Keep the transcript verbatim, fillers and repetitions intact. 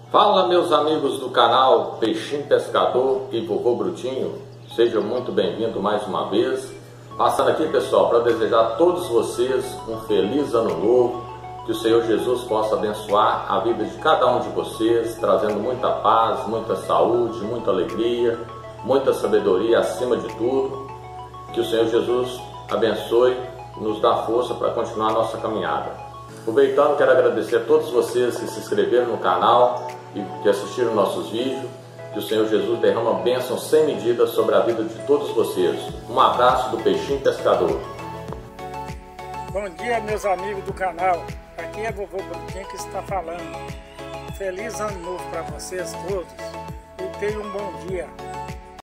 Fala, meus amigos do canal Peixinho Pescador e Vovô Brutinho, sejam muito bem-vindos mais uma vez. Passando aqui, pessoal, para desejar a todos vocês um feliz ano novo, que o Senhor Jesus possa abençoar a vida de cada um de vocês, trazendo muita paz, muita saúde, muita alegria, muita sabedoria acima de tudo. Que o Senhor Jesus abençoe e nos dá força para continuar a nossa caminhada. Aproveitando, quero agradecer a todos vocês que se inscreveram no canal e que assistiram nossos vídeos. Que o Senhor Jesus derrama bênção sem medida sobre a vida de todos vocês. Um abraço do Peixinho Pescador. Bom dia, meus amigos do canal. Aqui é Vovô Brutinho que está falando. Feliz ano novo para vocês todos e tenham um bom dia.